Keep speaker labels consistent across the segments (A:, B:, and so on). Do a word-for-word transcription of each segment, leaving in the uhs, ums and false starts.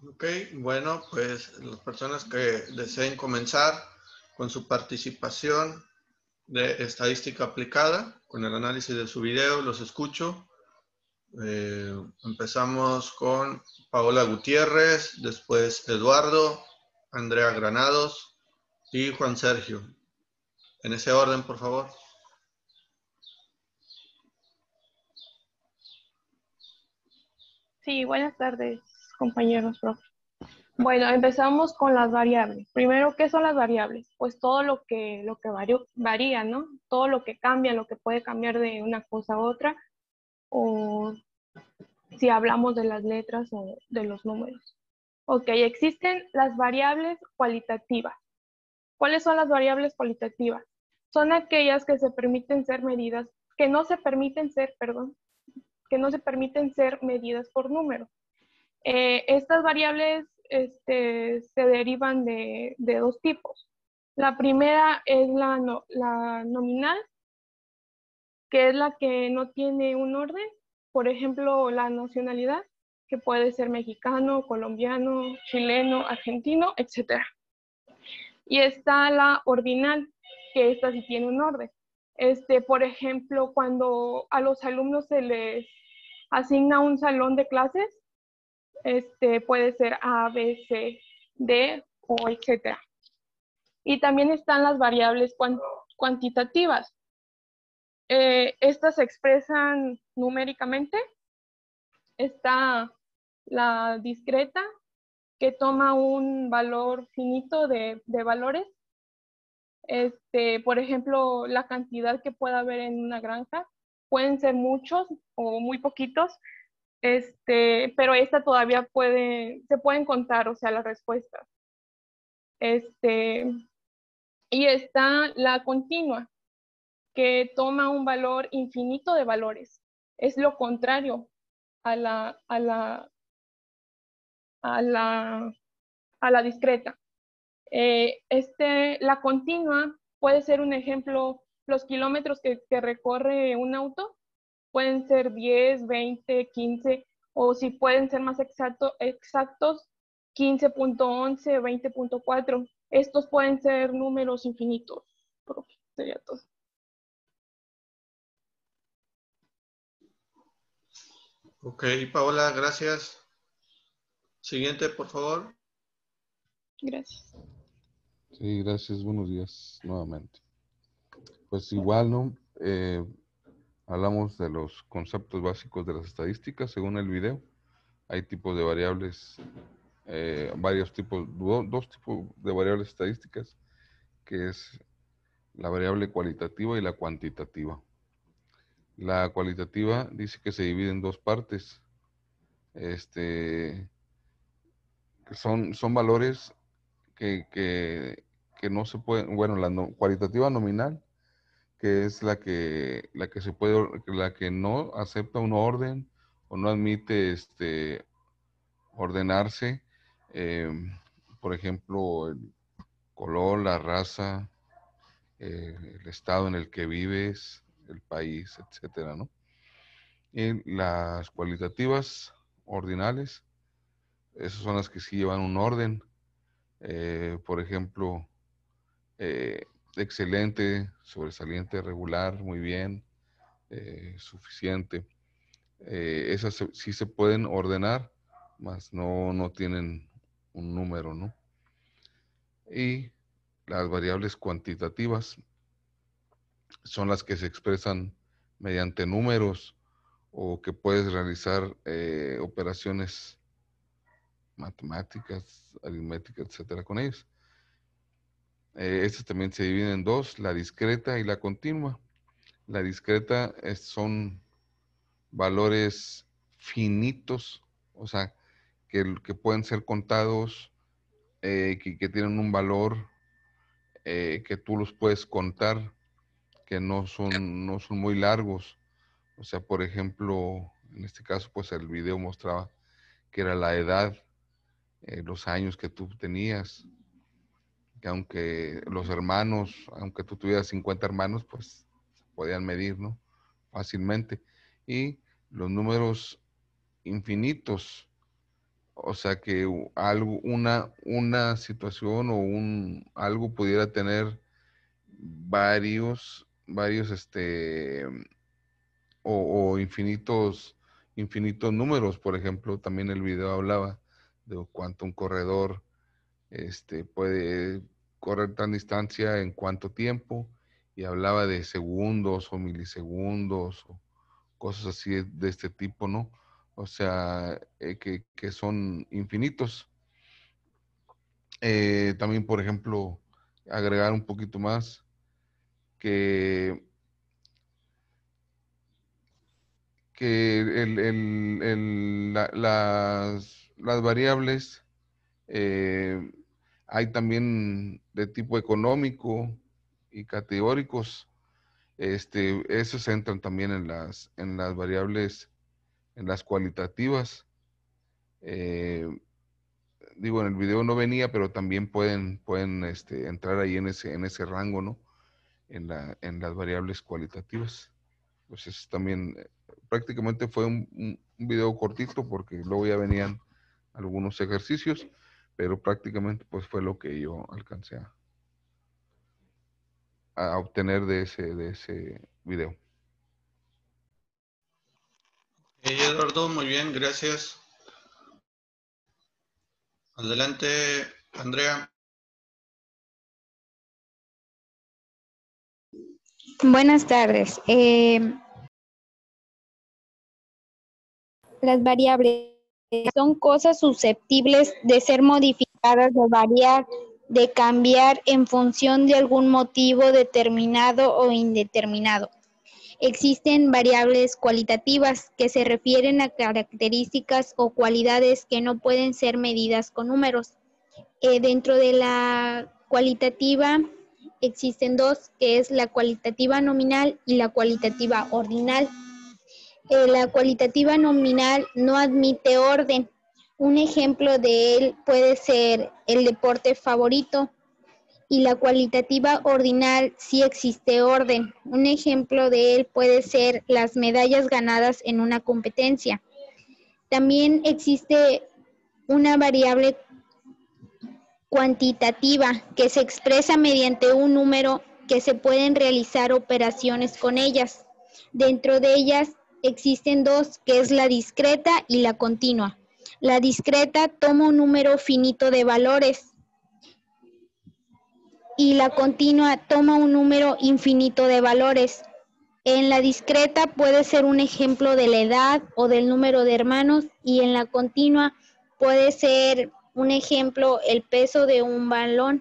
A: Ok, bueno, pues las personas que deseen comenzar con su participación de estadística aplicada, con el análisis de su video, los escucho. Eh, empezamos con Paola Gutiérrez, después Eduardo, Andrea Granados y Juan Sergio. En ese orden, por favor.
B: Sí, buenas tardes, compañeros, profe. Bueno, empezamos con las variables. Primero, ¿qué son las variables? Pues todo lo que, lo que vario- varía, ¿no? Todo lo que cambia, lo que puede cambiar de una cosa a otra, o si hablamos de las letras o de los números. Ok, existen las variables cualitativas. ¿Cuáles son las variables cualitativas? Son aquellas que se permiten ser medidas, que no se permiten ser, perdón, que no se permiten ser medidas por número. Eh, estas variables este, se derivan de, de dos tipos. La primera es la, no, la nominal, que es la que no tiene un orden. Por ejemplo, la nacionalidad, que puede ser mexicano, colombiano, chileno, argentino, etcétera. Y está la ordinal, que esta sí tiene un orden. Este, por ejemplo, cuando a los alumnos se les asigna un salón de clases, este, puede ser A, B, C, D o etcétera. Y también están las variables cuant cuantitativas. Eh, estas se expresan numéricamente. Está la discreta, que toma un valor finito de, de valores. Este, por ejemplo, la cantidad que pueda haber en una granja. Pueden ser muchos o muy poquitos, este, pero esta todavía puede, se pueden contar, o sea, las respuestas. Este, y está la continua, que toma un valor infinito de valores. Es lo contrario a la, a la, a la, a la discreta. Eh, este, la continua puede ser un ejemplo, los kilómetros que, que recorre un auto pueden ser diez, veinte, quince, o si pueden ser más exacto, exactos, quince punto once, veinte punto cuatro. Estos pueden ser números infinitos. Profe, sería todo.
A: Ok, Paola, gracias. Siguiente, por favor.
B: Gracias.
C: Sí, gracias. Buenos días nuevamente. Pues igual, ¿no? Eh, hablamos de los conceptos básicos de las estadísticas según el video. Hay tipos de variables, eh, varios tipos, do, dos tipos de variables estadísticas, que es la variable cualitativa y la cuantitativa. La cualitativa dice que se divide en dos partes. Este, que son, son valores que, que, que no se pueden, bueno, la no, cualitativa nominal, que es la que, la que se puede, la que no acepta un orden o no admite este, ordenarse, eh, por ejemplo, el color, la raza, eh, el estado en el que vives, el país, etcétera, ¿no? Y las cualitativas ordinales, esas son las que sí llevan un orden, eh, por ejemplo, eh, excelente, sobresaliente, regular, muy bien, eh, suficiente. Eh, esas sí se pueden ordenar, mas no, no tienen un número, ¿no? Y las variables cuantitativas son las que se expresan mediante números o que puedes realizar eh, operaciones matemáticas, aritméticas, etcétera, con ellos. Eh, estas también se dividen en dos, la discreta y la continua. La discreta es, son valores finitos, o sea, que, que pueden ser contados, eh, que, que, tienen un valor eh, que tú los puedes contar, que no son, no son muy largos. O sea, por ejemplo, en este caso, pues el video mostraba que era la edad, eh, los años que tú tenías, que aunque los hermanos, aunque tú tuvieras cincuenta hermanos, pues podían medir, ¿no? Fácilmente. Y los números infinitos O sea, que algo, una, una situación o un, algo pudiera tener varios, varios, este, o, o infinitos, infinitos números. Por ejemplo, también el video hablaba de cuánto un corredor este, puede correr tan distancia en cuánto tiempo, y hablaba de segundos o milisegundos o cosas así de, de este tipo, ¿no? O sea, eh, que, que son infinitos. Eh, también, por ejemplo, agregar un poquito más que, que el, el- el- la- las, las variables, eh, hay también de tipo económico y categóricos. Este, esos entran también en las, en las variables, en las cualitativas. Eh, Digo, en el video no venía, pero también pueden, pueden este, entrar ahí en ese, en ese rango, ¿no? En la, en las variables cualitativas. Pues eso también, eh, prácticamente fue un, un, un video cortito, porque luego ya venían algunos ejercicios, pero prácticamente pues fue lo que yo alcancé a, a obtener de ese, de ese video.
A: Hey, Eduardo, muy bien, gracias. Adelante, Andrea.
D: Buenas tardes. Eh, las variables son cosas susceptibles de ser modificadas, de variar, de cambiar en función de algún motivo determinado o indeterminado. Existen variables cualitativas que se refieren a características o cualidades que no pueden ser medidas con números. Eh, dentro de la cualitativa existen dos, que es la cualitativa nominal y la cualitativa ordinal. Eh, la cualitativa nominal no admite orden. Un ejemplo de él puede ser el deporte favorito. Y la cualitativa ordinal sí existe orden. Un ejemplo de él puede ser las medallas ganadas en una competencia. También existe una variable cuantitativa que se expresa mediante un número que se pueden realizar operaciones con ellas. Dentro de ellas existen dos, que es la discreta y la continua. La discreta toma un número finito de valores y la continua toma un número infinito de valores. En la discreta puede ser un ejemplo de la edad o del número de hermanos, y en la continua puede ser un ejemplo el peso de un balón.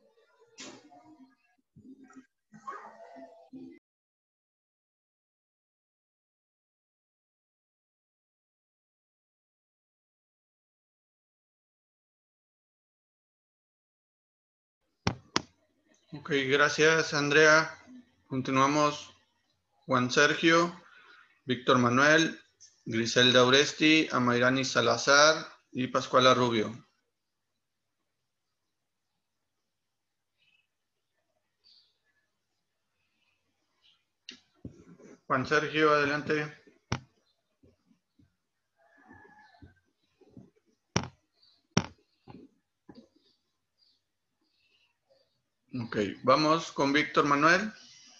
A: Ok, gracias, Andrea. Continuamos. Juan Sergio, Víctor Manuel, Griselda Uresti, Amairani Salazar y Pascuala Rubio. Juan Sergio, adelante. Ok, vamos con Víctor Manuel.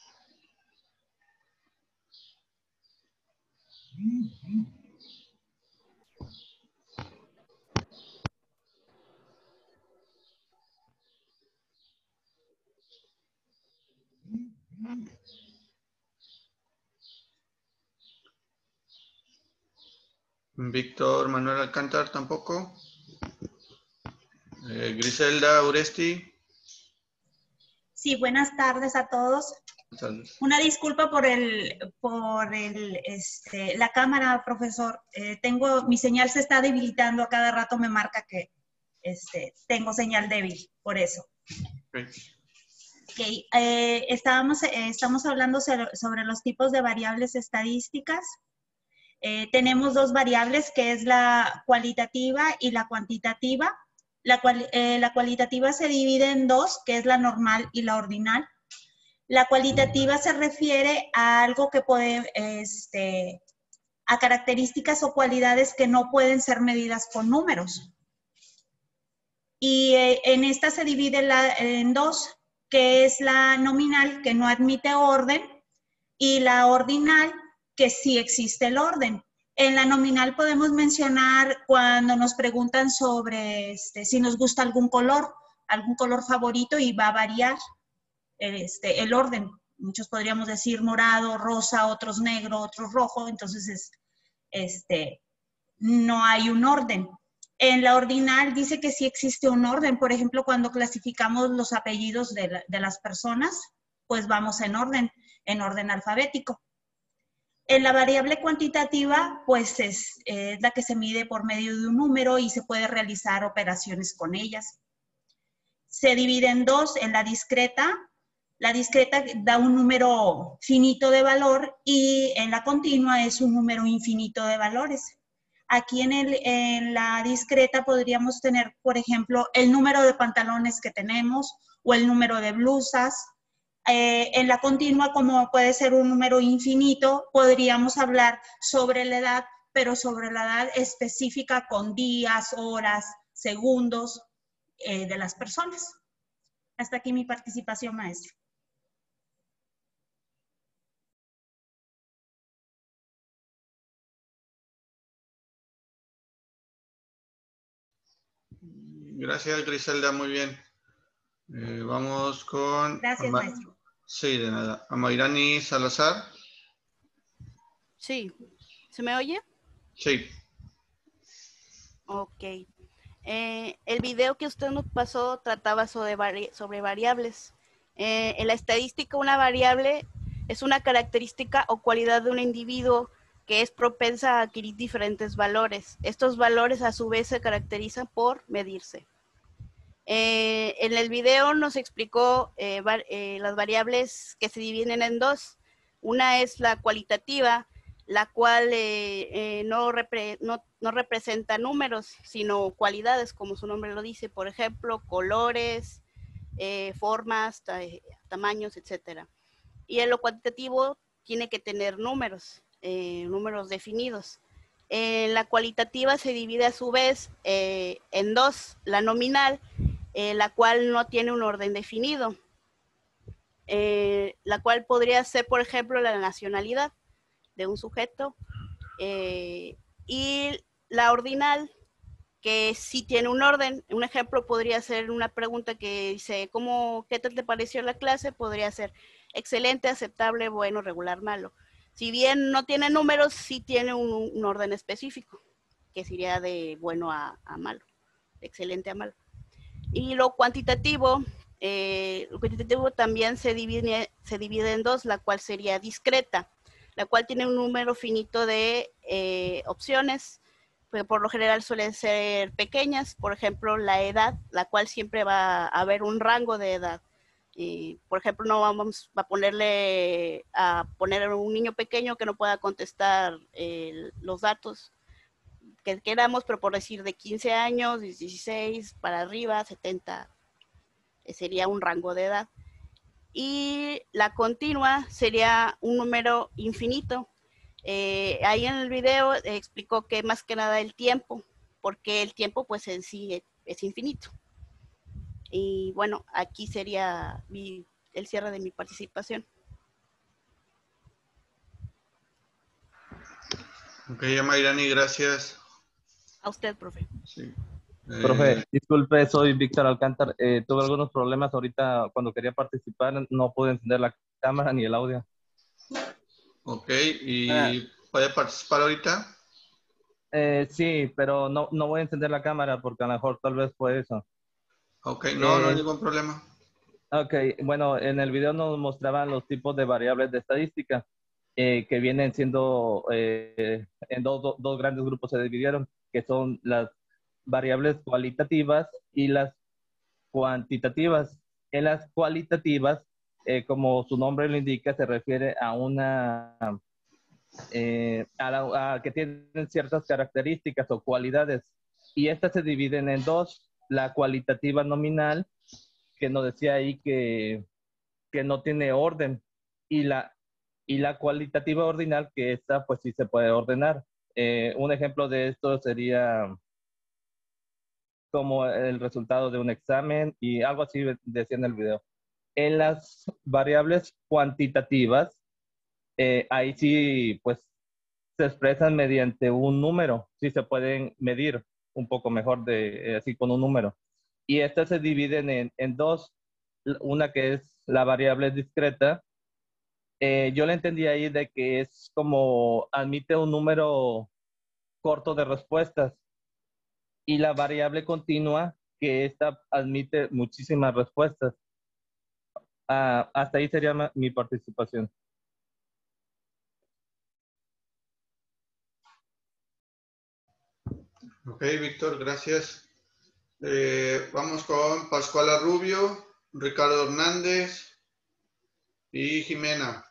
A: Víctor Manuel Alcántar tampoco. Eh, Griselda Uresti.
E: Sí, buenas tardes a todos.
A: Tardes.
E: Una disculpa por el, por el, este, la cámara, profesor. Eh, tengo, mi señal se está debilitando, a cada rato me marca que este, tengo señal débil, por eso.
A: Okay.
E: Okay. Eh, estábamos, eh, estamos hablando sobre los tipos de variables estadísticas. Eh, tenemos dos variables, que es la cualitativa y la cuantitativa. La, cual, eh, la cualitativa se divide en dos, que es la normal y la ordinal. La cualitativa se refiere a algo que puede, este, a características o cualidades que no pueden ser medidas con números. Y eh, en esta se divide la, en dos, que es la nominal, que no admite orden, y la ordinal, que sí existe el orden. En la nominal podemos mencionar cuando nos preguntan sobre este, si nos gusta algún color, algún color favorito, y va a variar este, el orden. Muchos podríamos decir morado, rosa, otros negro, otros rojo, entonces es, este, no hay un orden. En la ordinal dice que sí existe un orden. Por ejemplo, cuando clasificamos los apellidos de, la, de las personas, pues vamos en orden, en orden alfabético. En la variable cuantitativa, pues es, es la que se mide por medio de un número y se puede realizar operaciones con ellas. Se divide en dos, en la discreta. La discreta da un número finito de valor y en la continua es un número infinito de valores. Aquí en, el, en la discreta podríamos tener, por ejemplo, el número de pantalones que tenemos o el número de blusas. Eh, en la continua, como puede ser un número infinito, podríamos hablar sobre la edad, pero sobre la edad específica con días, horas, segundos eh, de las personas. Hasta aquí mi participación, maestro.
A: Gracias, Griselda, muy bien. Eh, vamos con...
E: Gracias,
A: Ama
E: maestro.
A: Sí, de nada. Amairani Salazar.
F: Sí. ¿Se me oye?
A: Sí.
F: Ok. Eh, el video que usted nos pasó trataba sobre, vari sobre variables. Eh, en la estadística, una variable es una característica o cualidad de un individuo que es propensa a adquirir diferentes valores. Estos valores a su vez se caracterizan por medirse. Eh, en el video nos explicó eh, var eh, las variables que se dividen en dos. Una es la cualitativa, la cual eh, eh, no, repre no, no representa números, sino cualidades, como su nombre lo dice. Por ejemplo, colores, eh, formas, ta tamaños, etcétera. Y en lo cuantitativo tiene que tener números, eh, números definidos. En la cualitativa se divide a su vez eh, en dos, la nominal, Eh, la cual no tiene un orden definido, eh, la cual podría ser, por ejemplo, la nacionalidad de un sujeto, eh, y la ordinal, que sí tiene un orden. Un ejemplo podría ser una pregunta que dice, ¿cómo, ¿qué tal te pareció la clase? Podría ser excelente, aceptable, bueno, regular, malo. Si bien no tiene números, sí tiene un, un orden específico, que sería de bueno a, a malo, de excelente a malo. Y lo cuantitativo, eh, lo cuantitativo también se divide, se divide en dos, la cual sería discreta, la cual tiene un número finito de eh, opciones, pero por lo general suelen ser pequeñas. Por ejemplo, la edad, la cual siempre va a haber un rango de edad. Y, por ejemplo, no vamos a ponerle a poner a un niño pequeño que no pueda contestar eh, los datos que queramos, pero por decir de quince años, dieciséis para arriba, setenta, sería un rango de edad. Y la continua sería un número infinito. Eh, ahí en el video eh, explicó que más que nada el tiempo, porque el tiempo pues en sí es, es infinito. Y bueno, aquí sería mi, el cierre de mi participación.
A: Ok, Amairani, gracias.
F: A usted, profe.
A: Sí.
G: Eh... Profe, disculpe, soy Víctor Alcántar. Eh, tuve algunos problemas ahorita cuando quería participar, no pude encender la cámara ni el audio.
A: Ok, ¿y ah. puede participar ahorita?
G: Eh, sí, pero no, no voy a encender la cámara porque a lo mejor tal vez fue eso.
A: Ok, no,
G: eh,
A: no hay ningún problema.
G: Ok, bueno, en el video nos mostraban los tipos de variables de estadística eh, que vienen siendo, eh, en dos, do, dos grandes grupos se dividieron, que son las variables cualitativas y las cuantitativas. En las cualitativas, eh, como su nombre lo indica, se refiere a una, eh, a, la, a que tienen ciertas características o cualidades, y estas se dividen en dos: la cualitativa nominal, que nos decía ahí que, que no tiene orden, y la y la cualitativa ordinal, que esta pues sí se puede ordenar. Eh, un ejemplo de esto sería como el resultado de un examen y algo así decía en el video. En las variables cuantitativas, eh, ahí sí pues se expresan mediante un número, sí se pueden medir un poco mejor de, eh, así con un número. Y estas se dividen en, en dos, una que es la variable discreta. Eh, yo le entendí ahí de que es como admite un número corto de respuestas, y la variable continua, que esta admite muchísimas respuestas. Ah, hasta ahí sería ma- mi participación.
A: Ok, Víctor, gracias. Eh, vamos con Pascuala Rubio, Ricardo Hernández y Jimena.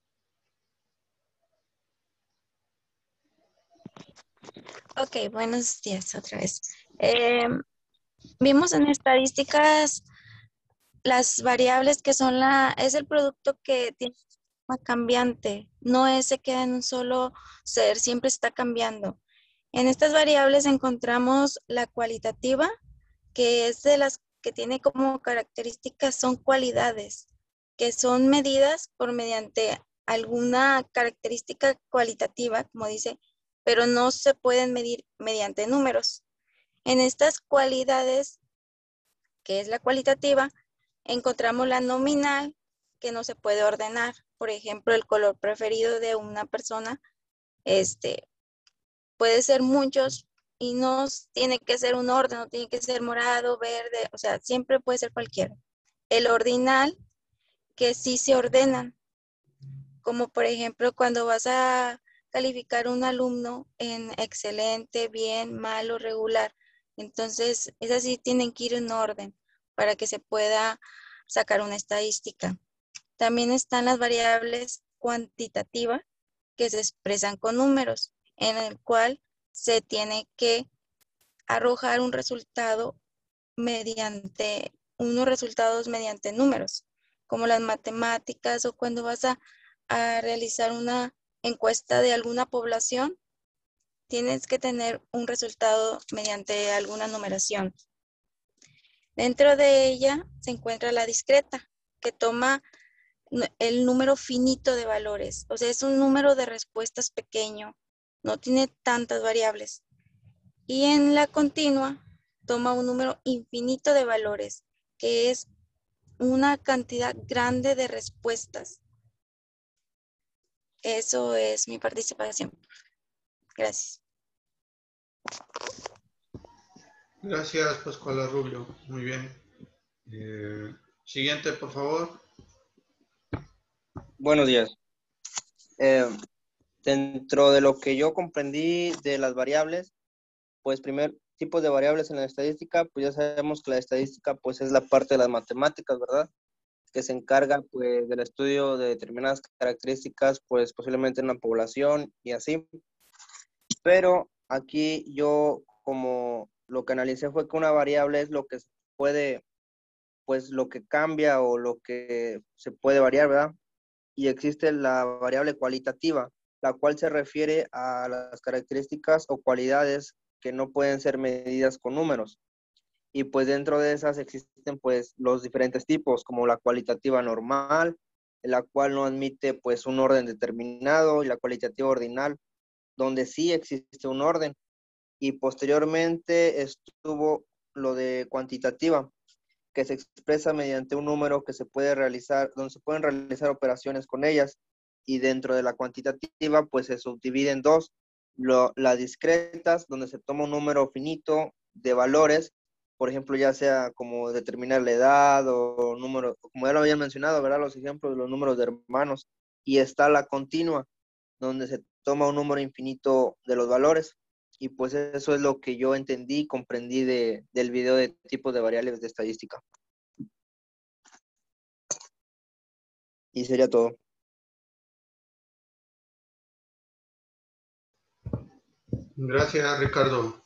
H: Ok, buenos días otra vez. Eh, vimos en estadísticas las variables que son la, es el producto que tiene una cambiante, no es se queda en un solo ser, siempre está cambiando. En estas variables encontramos la cualitativa, que es de las que tiene como características, son cualidades, que son medidas por mediante alguna característica cualitativa, como dice, pero no se pueden medir mediante números. En estas cualidades, que es la cualitativa, encontramos la nominal, que no se puede ordenar. Por ejemplo, el color preferido de una persona, este, puede ser muchos y no tiene que ser un orden, no tiene que ser morado, verde, o sea, siempre puede ser cualquiera. El ordinal, que sí se ordenan, como por ejemplo cuando vas a calificar un alumno en excelente, bien, malo, regular. Entonces, esas sí tienen que ir en orden para que se pueda sacar una estadística. También están las variables cuantitativas que se expresan con números, en el cual se tiene que arrojar un resultado mediante, unos resultados mediante números, como las matemáticas o cuando vas a, a realizar una encuesta de alguna población, tienes que tener un resultado mediante alguna numeración. Dentro de ella se encuentra la discreta, que toma el número finito de valores, o sea, es un número de respuestas pequeño, no tiene tantas variables. Y en la continua toma un número infinito de valores, que es una cantidad grande de respuestas. Eso es mi participación. Gracias.
A: Gracias, Pascuala Rubio. Muy bien. Eh, siguiente, por favor.
I: Buenos días. Eh, dentro de lo que yo comprendí de las variables, pues primer tipo de variables en la estadística, pues ya sabemos que la estadística pues es la parte de las matemáticas, ¿verdad? Que se encarga pues del estudio de determinadas características, pues posiblemente en una población y así. Pero aquí yo como lo que analicé fue que una variable es lo que se puede, pues lo que cambia o lo que se puede variar, ¿verdad? Y existe la variable cualitativa, la cual se refiere a las características o cualidades que no pueden ser medidas con números. Y pues dentro de esas existen pues los diferentes tipos, como la cualitativa normal, la cual no admite pues un orden determinado, y la cualitativa ordinal, donde sí existe un orden. Y posteriormente estuvo lo de cuantitativa, que se expresa mediante un número que se puede realizar, donde se pueden realizar operaciones con ellas, y dentro de la cuantitativa pues se subdivide en dos, lo, las discretas, donde se toma un número finito de valores, por ejemplo, ya sea como determinar la edad o número, como ya lo habían mencionado, ¿verdad? Los ejemplos de los números de hermanos, y está la continua, donde se toma un número infinito de los valores. Y pues eso es lo que yo entendí y comprendí de, del video de tipos de variables de estadística. Y sería todo.
A: Gracias, Ricardo.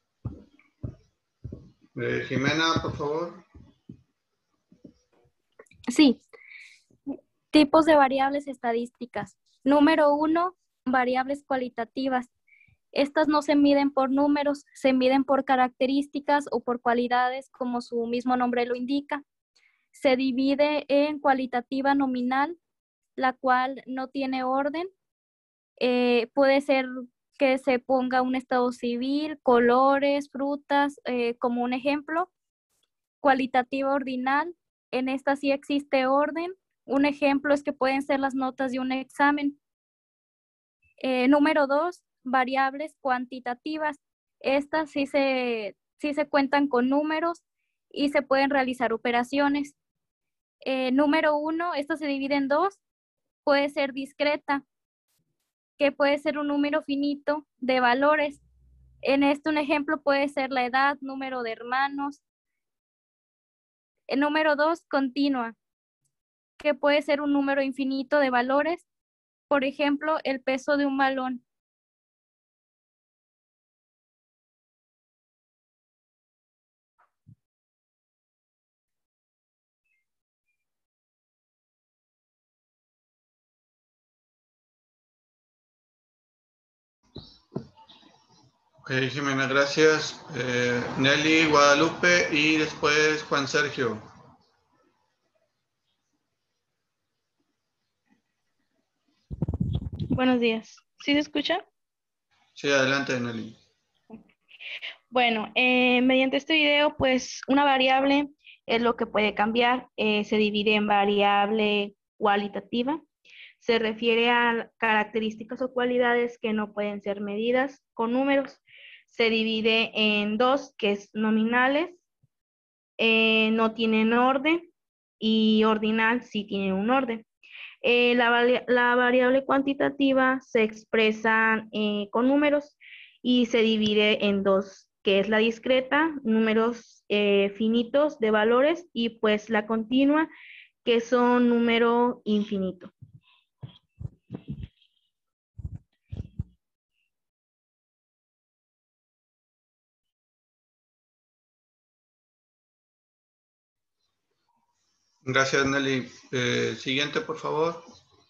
A: Eh, Jimena, por favor.
J: Sí. Tipos de variables estadísticas. Número uno, variables cualitativas. Estas no se miden por números, se miden por características o por cualidades, como su mismo nombre lo indica. Se divide en cualitativa nominal, la cual no tiene orden. Eh, puede ser que se ponga un estado civil, colores, frutas, eh, como un ejemplo. Cualitativa ordinal, en esta sí existe orden. Un ejemplo es que pueden ser las notas de un examen. Eh, número dos, variables cuantitativas. Estas sí se, sí se cuentan con números y se pueden realizar operaciones. Eh, número uno, esto se divide en dos. Puede ser discreta, que puede ser un número finito de valores. En esto un ejemplo puede ser la edad, número de hermanos. El número dos, continua, que puede ser un número infinito de valores. Por ejemplo, el peso de un balón.
A: Ok, Jimena, gracias. Eh, Nelly, Guadalupe y después Juan Sergio.
B: Buenos días. ¿Sí se escucha?
A: Sí, adelante, Nelly.
B: Bueno, eh, mediante este video, pues una variable es lo que puede cambiar. Eh, se divide en variable cualitativa. Se refiere a características o cualidades que no pueden ser medidas con números. Se divide en dos, que es nominales, eh, no tienen orden, y ordinal sí tiene un orden. Eh, la, vari- la variable cuantitativa se expresa eh, con números y se divide en dos, que es la discreta, números eh, finitos de valores, y pues la continua, que son número infinito.
A: Gracias, Nelly. Eh, siguiente, por favor.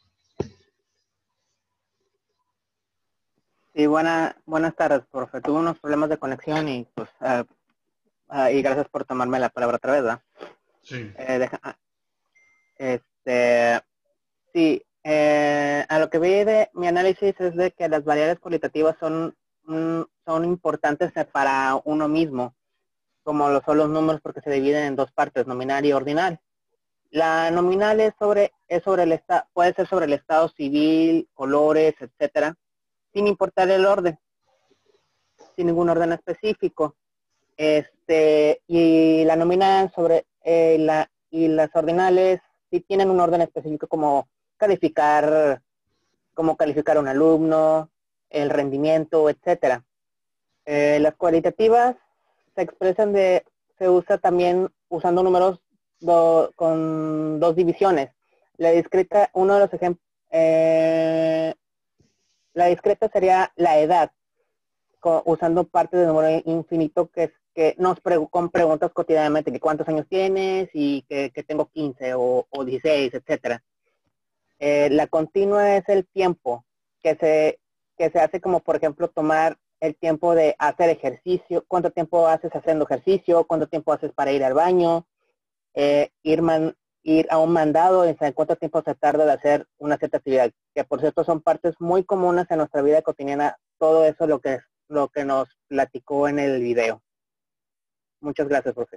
K: Sí, buena, buenas tardes, profe. Tuve unos problemas de conexión y pues ah, ah, y gracias por tomarme la palabra otra vez, ¿verdad?
A: Sí.
K: Eh, deja- ah, este, sí, eh, a lo que vi de mi análisis es de que las variables cualitativas son, mm, son importantes para uno mismo, como lo son los números porque se dividen en dos partes, nominal y ordinal. La nominal es sobre, es sobre el estado, puede ser sobre el estado civil, colores, etcétera, sin importar el orden, sin ningún orden específico. Este, y la nominal sobre eh, la y las ordinales sí tienen un orden específico, como calificar, como calificar a un alumno, el rendimiento, etcétera. Eh, las cualitativas se expresan de, se usa también usando números do, con dos divisiones. La discreta, uno de los ejemplos, eh, la discreta sería la edad, co- usando parte del número infinito que es que nos pre con preguntas cotidianamente, que cuántos años tienes y que, que tengo quince o, o dieciséis, etcétera. Eh, la continua es el tiempo que se, que se hace, como por ejemplo tomar el tiempo de hacer ejercicio, cuánto tiempo haces haciendo ejercicio, cuánto tiempo haces para ir al baño, eh, ir, man, ir a un mandado, en cuánto tiempo se tarda de hacer una cierta actividad, que por cierto son partes muy comunes en nuestra vida cotidiana, todo eso lo que, lo que nos platicó en el video. Muchas gracias, profe.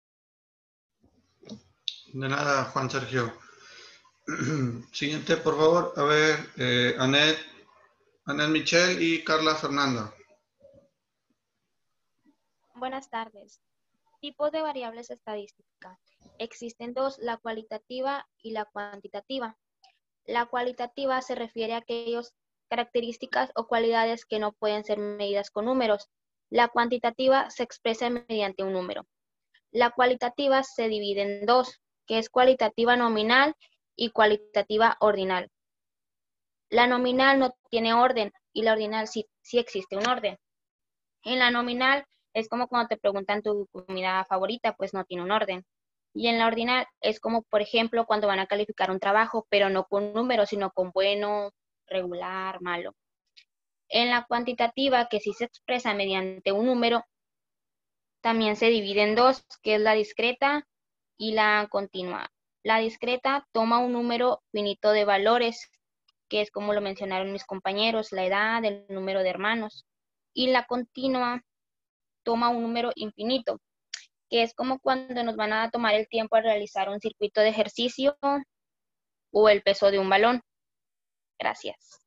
A: De nada, Juan Sergio. Siguiente, por favor. A ver, eh, Anet, Anet Michelle y Carla Fernanda.
L: Buenas tardes. Tipos de variables estadísticas. Existen dos, la cualitativa y la cuantitativa. La cualitativa se refiere a aquellas características o cualidades que no pueden ser medidas con números. La cuantitativa se expresa mediante un número. La cualitativa se divide en dos, que es cualitativa nominal y cualitativa ordinal. La nominal no tiene orden y la ordinal sí, sí existe un orden. En la nominal es como cuando te preguntan tu comida favorita, pues no tiene un orden. Y en la ordinal es como, por ejemplo, cuando van a calificar un trabajo, pero no con números, sino con bueno, regular, malo. En la cuantitativa, que sí se expresa mediante un número, también se divide en dos, que es la discreta y la continua. La discreta toma un número finito de valores, que es como lo mencionaron mis compañeros, la edad, el número de hermanos. Y la continua toma un número infinito, que es como cuando nos van a tomar el tiempo a realizar un circuito de ejercicio o el peso de un balón. Gracias.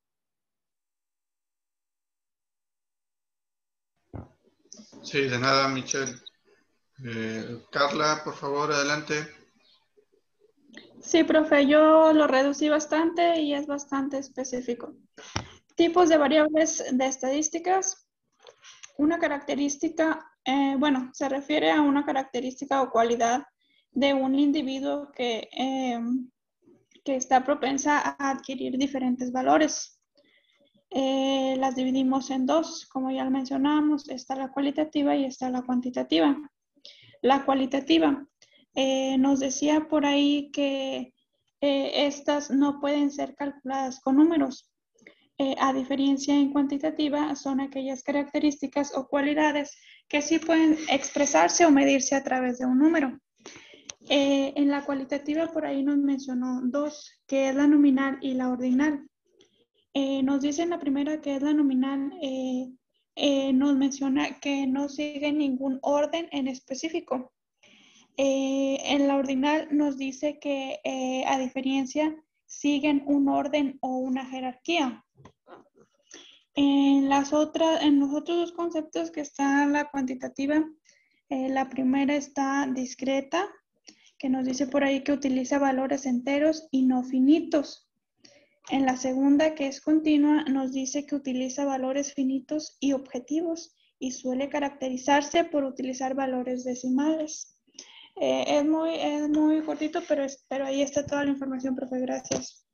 A: Sí, de nada, Michelle. Eh, Carla, por favor, adelante.
M: Sí, profe, yo lo reducí bastante y es bastante específico. Tipos de variables de estadísticas. Una característica, eh, bueno, se refiere a una característica o cualidad de un individuo que, eh, que está propensa a adquirir diferentes valores. Eh, las dividimos en dos, como ya lo mencionamos, está la cualitativa y está la cuantitativa. La cualitativa, eh, nos decía por ahí que eh, estas no pueden ser calculadas con números. Eh, a diferencia en cuantitativa, son aquellas características o cualidades que sí pueden expresarse o medirse a través de un número. Eh, en la cualitativa por ahí nos mencionó dos, que es la nominal y la ordinal. Eh, nos dice en la primera que es la nominal, eh, eh, nos menciona que no sigue ningún orden en específico. Eh, en la ordinal nos dice que eh, a diferencia siguen un orden o una jerarquía. En, las otras, en los otros dos conceptos que está la cuantitativa, eh, la primera está discreta, que nos dice por ahí que utiliza valores enteros y no finitos. En la segunda, que es continua, nos dice que utiliza valores finitos y objetivos y suele caracterizarse por utilizar valores decimales. Eh, es, muy, es muy cortito, pero, es, pero ahí está toda la información, profe. Gracias.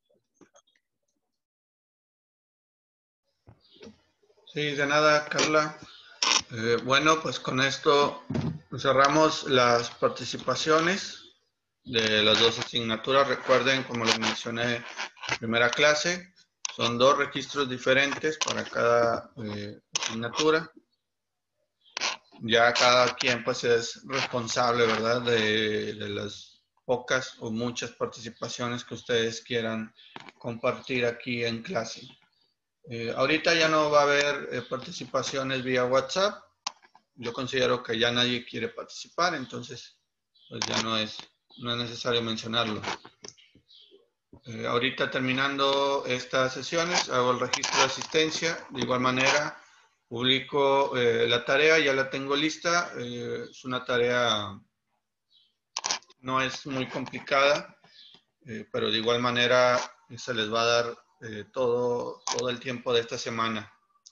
A: Sí, de nada, Carla. Eh, bueno, pues con esto cerramos las participaciones de las dos asignaturas. Recuerden, como les mencioné en primera clase, son dos registros diferentes para cada eh, asignatura. Ya cada quien pues es responsable, ¿verdad?, de, de las pocas o muchas participaciones que ustedes quieran compartir aquí en clase. Eh, ahorita ya no va a haber eh, participaciones vía WhatsApp. Yo considero que ya nadie quiere participar, entonces pues ya no es, no es necesario mencionarlo. Eh, ahorita terminando estas sesiones, hago el registro de asistencia. De igual manera, publico eh, la tarea, ya la tengo lista. Eh, es una tarea, no es muy complicada, eh, pero de igual manera se les va a dar eh, todo, todo el tiempo de esta semana.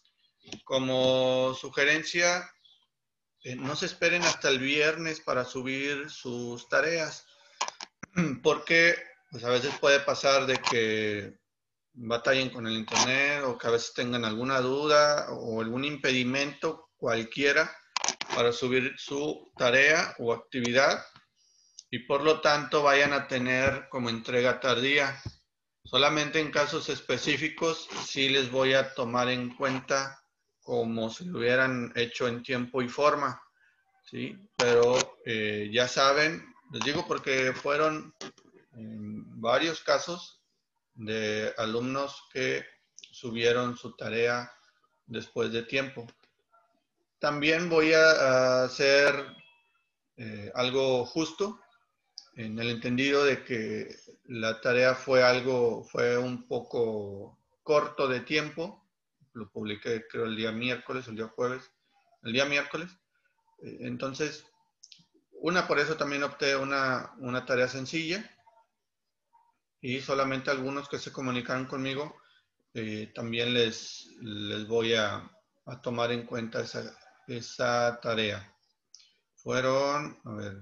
A: Como sugerencia, eh, no se esperen hasta el viernes para subir sus tareas, porque pues, a veces puede pasar de que batallen con el internet o que a veces tengan alguna duda o algún impedimento cualquiera para subir su tarea o actividad y por lo tanto vayan a tener como entrega tardía. Solamente en casos específicos sí les voy a tomar en cuenta como si lo hubieran hecho en tiempo y forma, ¿sí? Pero eh, ya saben, les digo porque fueron eh, varios casos de alumnos que subieron su tarea después de tiempo. También voy a hacer eh, algo justo en el entendido de que la tarea fue algo, fue un poco corto de tiempo. Lo publiqué creo el día miércoles, el día jueves, el día miércoles. Entonces, una, por eso también opté una, una tarea sencilla. Y solamente algunos que se comunicaron conmigo, eh, también les, les voy a, a tomar en cuenta esa, esa tarea. Fueron, a ver,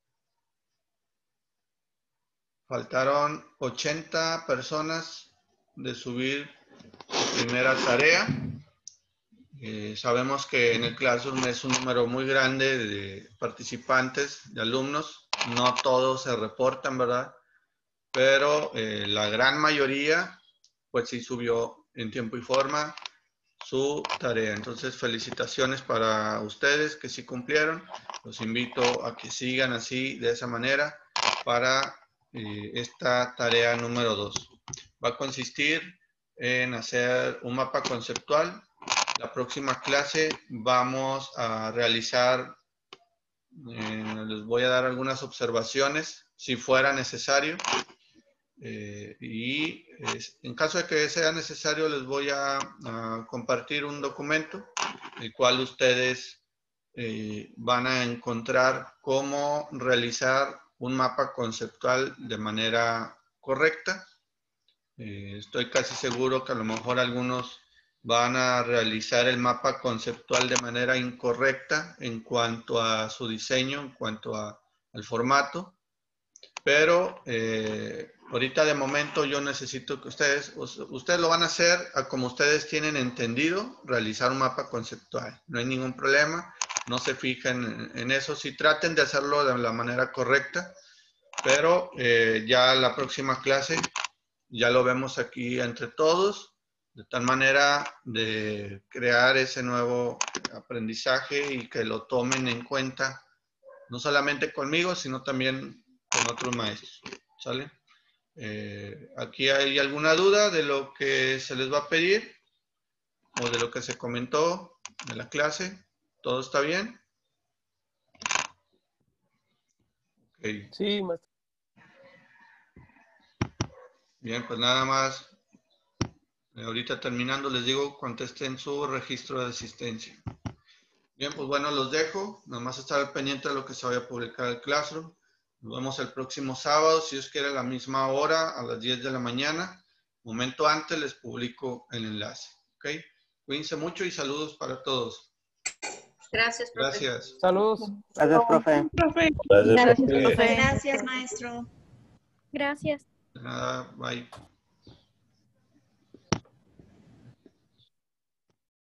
A: faltaron ochenta personas de subir su primera tarea. Eh, sabemos que en el Classroom es un número muy grande de participantes, de alumnos. No todos se reportan, ¿verdad? Pero eh, la gran mayoría, pues sí subió en tiempo y forma su tarea. Entonces, felicitaciones para ustedes que sí cumplieron. Los invito a que sigan así, de esa manera, para eh, esta tarea número dos. Va a consistir en hacer un mapa conceptual. La próxima clase vamos a realizar, eh, les voy a dar algunas observaciones, si fuera necesario. Eh, y eh, en caso de que sea necesario, les voy a, a compartir un documento, el cual ustedes eh, van a encontrar cómo realizar un mapa conceptual de manera correcta. Eh, estoy casi seguro que a lo mejor algunos van a realizar el mapa conceptual de manera incorrecta en cuanto a su diseño, en cuanto a, al formato. Pero eh, ahorita de momento yo necesito que ustedes, ustedes lo van a hacer a como ustedes tienen entendido, realizar un mapa conceptual. No hay ningún problema, no se fijen en, en eso, sí traten de hacerlo de la manera correcta, pero eh, ya la próxima clase ya lo vemos aquí entre todos, de tal manera de crear ese nuevo aprendizaje y que lo tomen en cuenta, no solamente conmigo, sino también con otros maestros, ¿sale? Eh, ¿aquí hay alguna duda de lo que se les va a pedir o de lo que se comentó en la clase? ¿Todo está bien? Okay.
N: Sí, maestro.
A: Bien, pues nada más. Eh, ahorita terminando les digo, contesten su registro de asistencia. Bien, pues bueno, los dejo. Nada más estar al pendiente de lo que se vaya a publicar el Classroom. Nos vemos el próximo sábado, si Dios quiere, a la misma hora, a las diez de la mañana. Un momento antes les publico el enlace. ¿Ok? Cuídense mucho y saludos para todos.
O: Gracias, profe.
A: Gracias.
N: Saludos.
K: Gracias, profe.
O: Gracias,
A: Gracias,
O: profe.
A: profe.
E: Gracias, maestro.
J: Gracias.
A: De nada, bye.